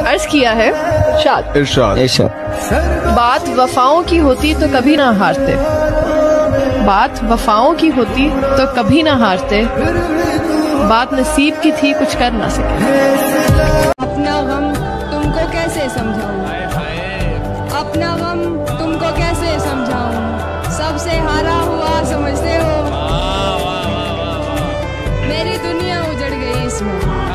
अर्ज किया है इरशाद। बात वफाओं की होती तो कभी ना हारते, बात वफाओं की होती तो कभी ना हारते, बात नसीब की थी कुछ कर ना सके। अपना गम तुमको कैसे समझाऊं, अपना गम तुमको कैसे समझाऊं, सबसे हारा हुआ समझते हो, मेरी दुनिया उजड़ गई इसमें।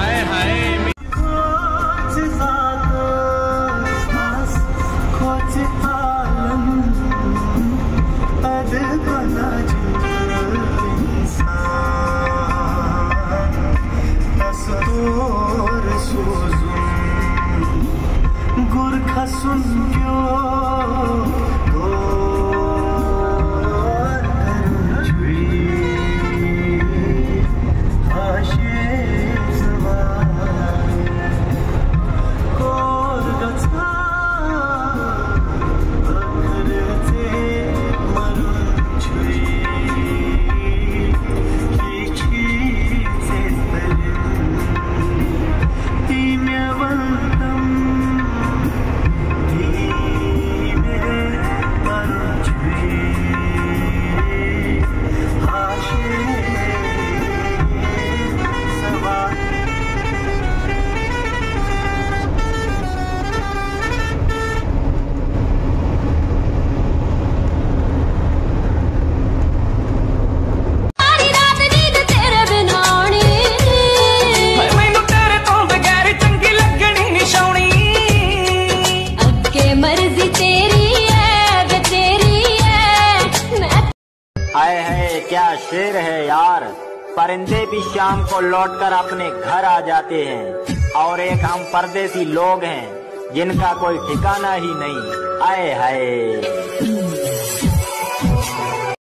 हाय है क्या शेर है यार, परिंदे भी शाम को लौटकर अपने घर आ जाते हैं, और एक हम परदेसी लोग हैं जिनका कोई ठिकाना ही नहीं। आए हाय।